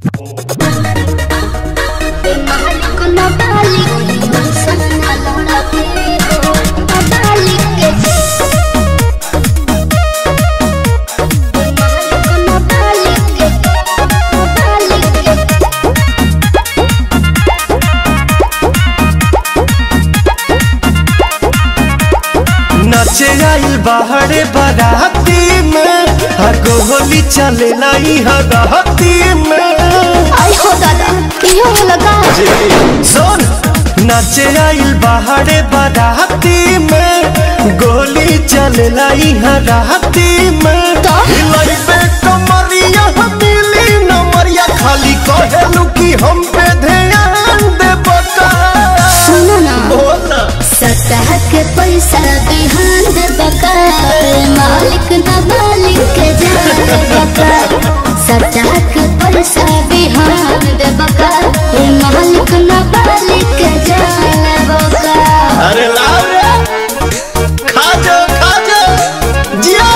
नाचे आइल बाहरे बाराती में हर गोली चले लाई हराती में। आई हो दादा क्यों लगा सुन नाचे आइल बाहरे बाराती में गोली चले लाई हराती में। हिलाई पे कमरिया मिली नमरिया खाली कहेलू कि हम पे ध्यान दे बका। सुनो ना बोला सतह के पैसा बिहान दे बका मालिक ना मालिक के जान बका। सतह के पैसा बिहान दे बका मालिक ना मालिक के जान बका। अरे लाओ रे खा जा जिया।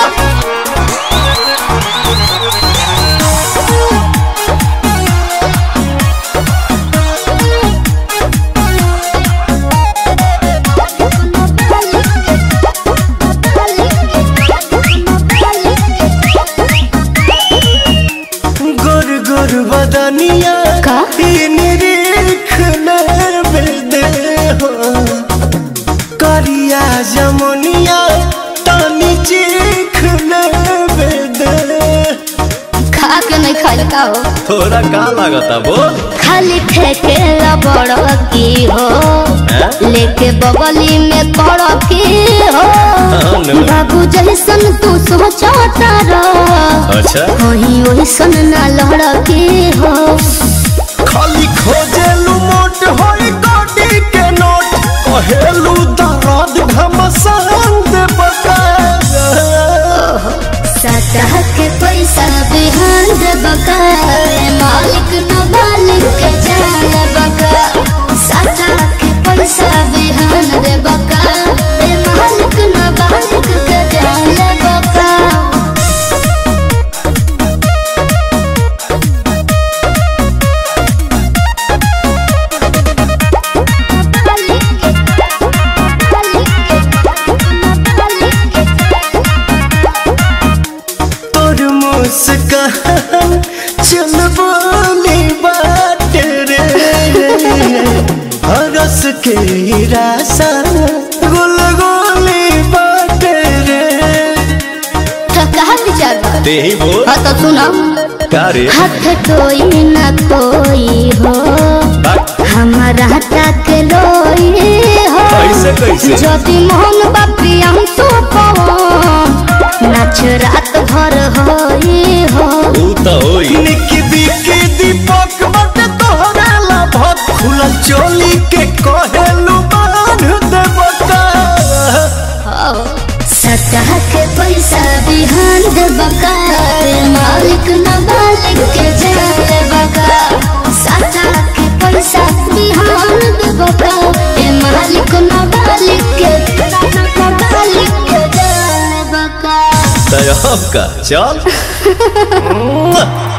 गोर गोर बदनिया का निरीख दे हो करिया जमुनिया तानी चीख दे। खा के नहीं खाई का हो थोड़ा का लागता बोल खाली ठेके बड़ की हो लेके बगली में कड़ की हो। बाबू जैसन तू सोचता रह अच्छा वही वैसन ना लड़ की हो। खाली खोजेलू मोट होई गोडी के नोट कहेलू दर्द घमसान दे बका। सतह के पैसा बिहान दे बका मालिक न मालिक के जान बका। सतह के पैसा बिहान दे बका मालिक न मालिक के जान बका। तोर मुस्कान चल बोली बात रे हरस के रासा गुल गोली बात रे। कहा विचार बा ते ही बोल हाँ तो सुना का रे हाथ कोई न कोई हो हमारा तक लोई हो। कैसे ज्योति मोहन बापी हम तो नाच रात भर होई हो। निकी बिकी दीपक बट तोहरा लाभत खुला चोली के कहेलू बांध दे बका। सतह के पैसा बिहान दे बका मालिक न मालिक के जान बका। सतह के पैसा बिहान दे बका मालिक न मालिक के जान बका। तय का चल